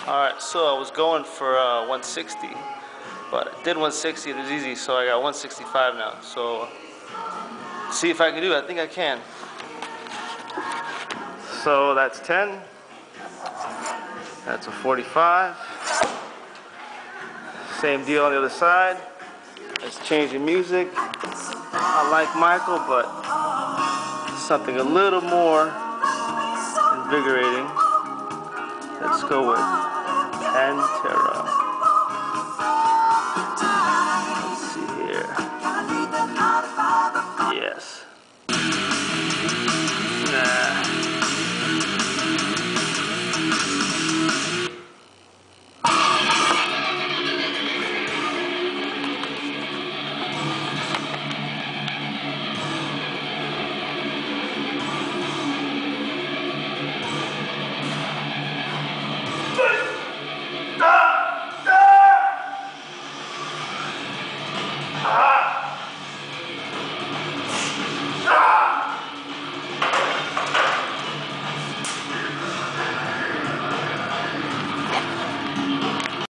Alright, so I was going for 160, but I did 160, it was easy, so I got 165 now. So, see if I can do it. I think I can. So that's 10, that's a 45. Same deal on the other side. Let's change the music. I like Michael, but something a little more invigorating. Let's go with Pantera.